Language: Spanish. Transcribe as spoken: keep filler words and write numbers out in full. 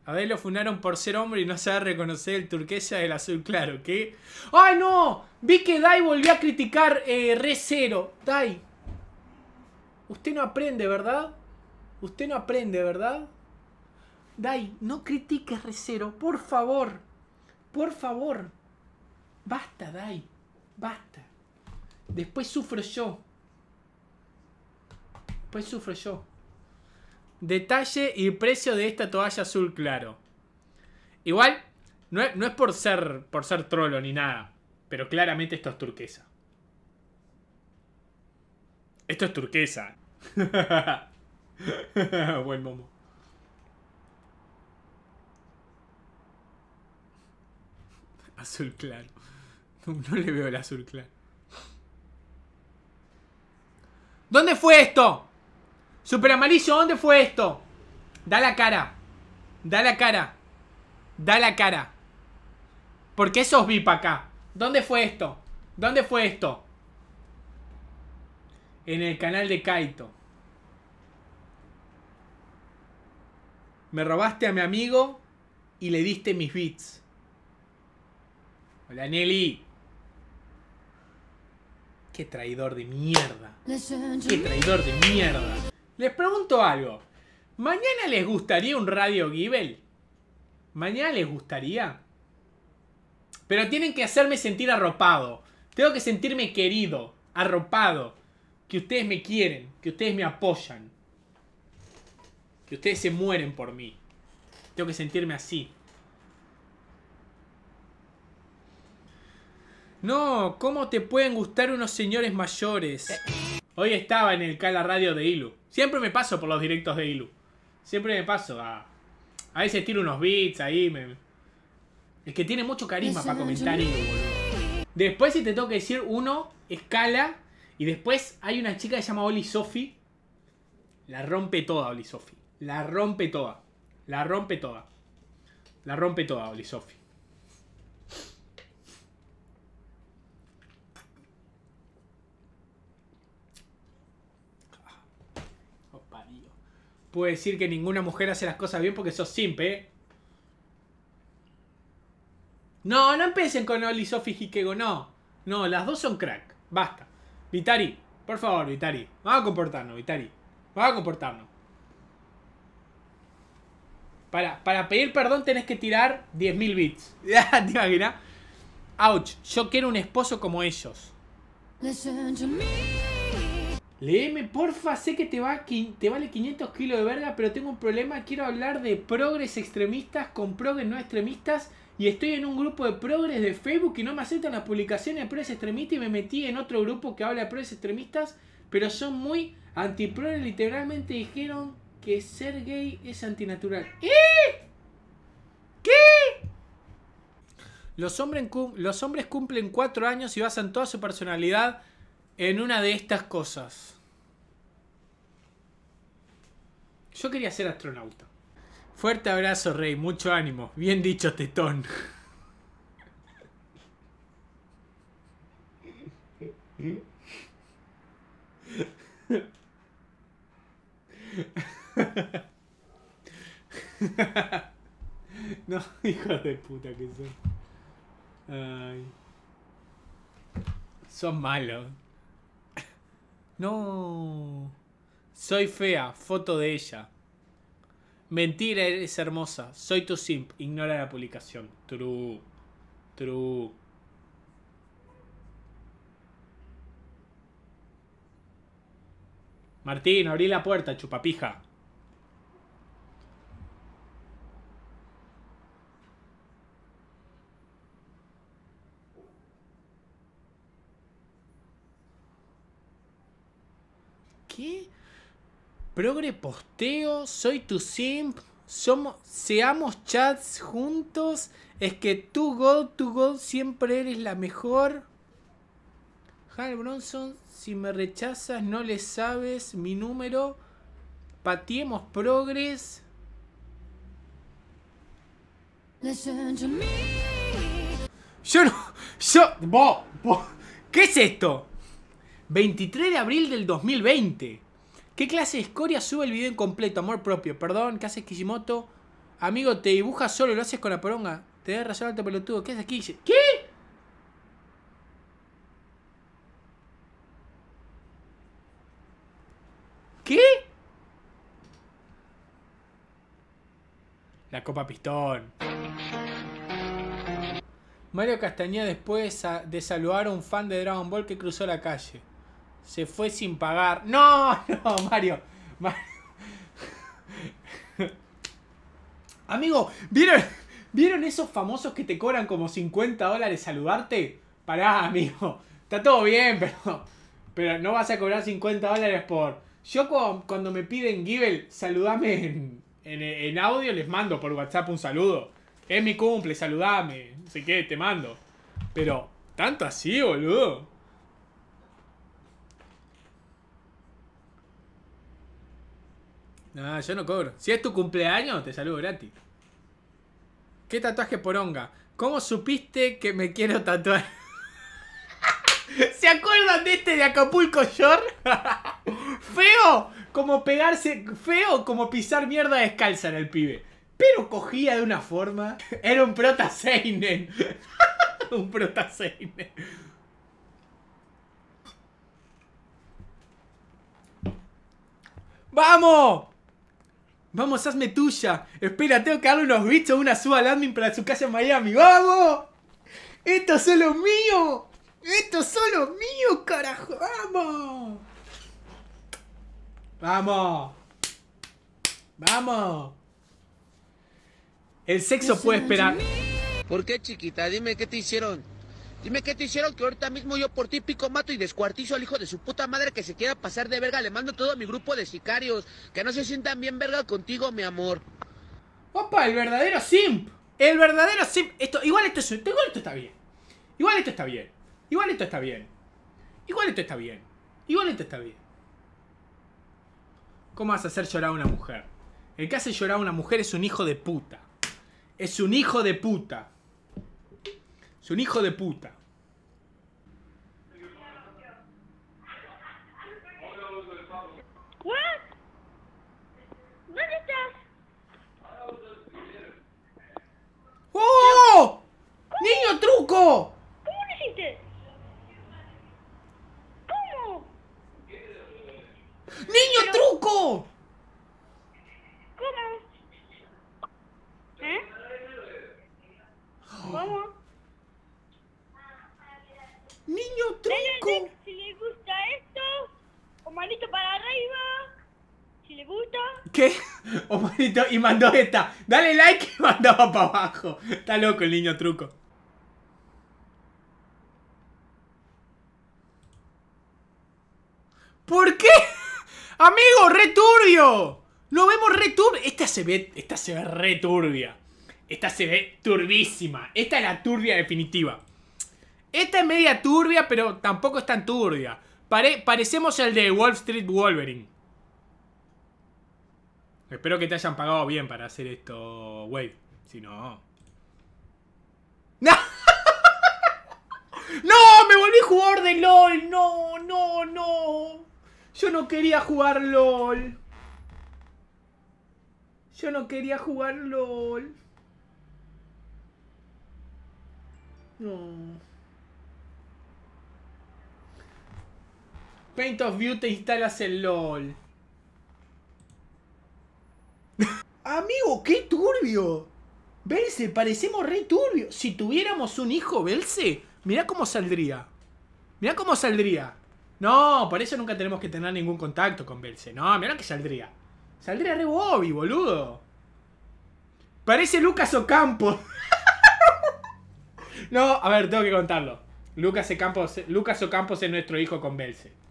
A Dai lo fundaron por ser hombre y no saber reconocer el turquesa del azul claro. ¿Qué? ¡Ay, no! Vi que Dai volvió a criticar eh, Re Zero. Dai. Usted no aprende, ¿verdad? Usted no aprende, ¿verdad? Dai, no critiques Re Zero. Por favor. Por favor. Basta, Dai. Basta. Después sufro yo. Después sufro yo. Detalle y precio de esta toalla azul claro. Igual, no es, no es por ser por ser trolo ni nada. Pero claramente esto es turquesa. Esto es turquesa. Buen momo. Azul claro. No, no le veo el azul claro. ¿Dónde fue esto? Super amarillo, ¿dónde fue esto? Da la cara. Da la cara. Da la cara. ¿Por qué sos V I P acá? ¿Dónde fue esto? ¿Dónde fue esto? En el canal de Kaito. Me robaste a mi amigo y le diste mis bits. Hola, Nelly. Qué traidor de mierda. Qué traidor de mierda. Les pregunto algo. ¿Mañana les gustaría un Radio Givel? ¿Mañana les gustaría? Pero tienen que hacerme sentir arropado. Tengo que sentirme querido, arropado. Que ustedes me quieren, que ustedes me apoyan. Que ustedes se mueren por mí. Tengo que sentirme así. No, ¿cómo te pueden gustar unos señores mayores? Hoy estaba en el Cala Radio de Ilu. Siempre me paso por los directos de Ilu. Siempre me paso a... A veces tiro unos beats ahí. Me... Es que tiene mucho carisma para comentar Ilu, boludo. Después, si te tengo que decir uno, escala. Y después hay una chica que se llama Oli Sofi. La rompe toda, Oli Sofi. La rompe toda. La rompe toda. La rompe toda, Oli Sofi. Puedo decir que ninguna mujer hace las cosas bien porque sos simp, ¿eh? No, no empiecen con Oli, Sofi y Hikego, no. No, las dos son crack. Basta. Vitari, por favor, Vitari. Vamos a comportarnos, Vitari. Vamos a comportarnos. Para, para pedir perdón tenés que tirar diez mil bits. ¿Te imaginas? Ouch, yo quiero un esposo como ellos. Léeme, porfa, sé que te, va, te vale quinientos kilos de verga, pero tengo un problema. Quiero hablar de progres extremistas con progres no extremistas. Y estoy en un grupo de progres de Facebook y no me aceptan las publicaciones de progres extremistas. Y me metí en otro grupo que habla de progres extremistas, pero son muy antiprogres. Literalmente dijeron que ser gay es antinatural. ¿Eh? ¿Qué? Los hombres, los hombres cumplen cuatro años y basan toda su personalidad en una de estas cosas. Yo quería ser astronauta. Fuerte abrazo, Rey. Mucho ánimo. Bien dicho, tetón. No, hijos de puta que son. Ay. Son malos. No. Soy fea. Foto de ella. Mentira, eres hermosa. Soy tu simp. Ignora la publicación. True. True. Martín, abrí la puerta, chupapija. ¿Qué? Progre posteo, soy tu simp, somos, seamos chats juntos, es que tú God, tú God siempre eres la mejor. Hal Bronson, si me rechazas no le sabes mi número, patiemos progres. Yo no, yo, vos, vos, ¿qué es esto? veintitrés de abril del dos mil veinte. ¿Qué clase de escoria sube el video incompleto? Amor propio. Perdón, ¿qué haces, Kishimoto? Amigo, te dibujas solo, lo haces con la poronga. Te debes rayar alto pelotudo. ¿Qué haces aquí? ¿Qué? ¿Qué? La Copa Pistón. Mario Castañeda, después de saludar a un fan de Dragon Ball que cruzó la calle, se fue sin pagar. No, no, Mario. Mario. Amigo, ¿vieron, ¿vieron esos famosos que te cobran como cincuenta dólares saludarte? Pará, amigo. Está todo bien, pero, pero no vas a cobrar cincuenta dólares por... Yo cuando me piden Givel, saludame en, en, en audio, les mando por WhatsApp un saludo. Es mi cumple, saludame. No sé qué, te mando. Pero, ¿tanto así, boludo? No, yo no cobro. Si es tu cumpleaños, te saludo gratis. ¿Qué tatuaje poronga? ¿Cómo supiste que me quiero tatuar? ¿Se acuerdan de este de Acapulco Shore? Feo como pegarse... Feo como pisar mierda descalza en el pibe. Pero cogía de una forma... Era un prota seinen. Un prota seinen. ¡Vamos! Vamos, hazme tuya. Espera, tengo que darle unos bits o una suba al admin para su casa en Miami. ¡Vamos! ¡Estos son los míos! ¡Estos son los míos, carajo! ¡Vamos! ¡Vamos! ¡Vamos! El sexo puede esperar. ¿Por qué, chiquita? Dime qué te hicieron. Dime qué te hicieron, que ahorita mismo yo por ti pico, mato y descuartizo al hijo de su puta madre que se quiera pasar de verga. Le mando todo a mi grupo de sicarios. Que no se sientan bien verga contigo, mi amor. Opa, el verdadero simp. El verdadero simp. Esto, igual esto es, igual esto está bien. Igual esto está bien. Igual esto está bien. Igual esto está bien. Igual esto está bien. ¿Cómo vas a hacer llorar a una mujer? El que hace llorar a una mujer es un hijo de puta. Es un hijo de puta. Es un hijo de puta. ¿What? ¿Dónde estás? ¡Oh! ¡Niño truco! ¿Cómo lo hiciste? ¿Cómo? ¡Niño Pero... truco! ¿Cómo? ¿Eh? ¿Cómo? ¡Niño Denle truco! like si les gusta esto, o manito para arriba, si les gusta. ¿Qué? Oh, manito, y mandó esta. Dale like y mandaba para abajo. Está loco el niño truco. ¿Por qué? Amigo, re turbio. Lo vemos re turbio. Esta se ve, esta se ve re turbia. Esta se ve turbísima. Esta es la turbia definitiva. Esta es media turbia, pero tampoco es tan turbia. Pare, parecemos el de Wall Street Wolverine. Espero que te hayan pagado bien para hacer esto, Wade. Si no... ¡No! ¡No! ¡Me volví jugador de LOL! ¡No, no, no! Yo no quería jugar LOL. Yo no quería jugar LOL. No. Paint of View te instalas el LOL. Amigo, qué turbio. Belce, parecemos re turbio. Si tuviéramos un hijo, Belce, mirá cómo saldría. Mirá cómo saldría. No, por eso nunca tenemos que tener ningún contacto con Belce. No, mirá que saldría. Saldría re Bobby, boludo. Parece Lucas Ocampo. No, a ver, tengo que contarlo. Lucas Ocampos, Lucas Ocampos es nuestro hijo con Belce.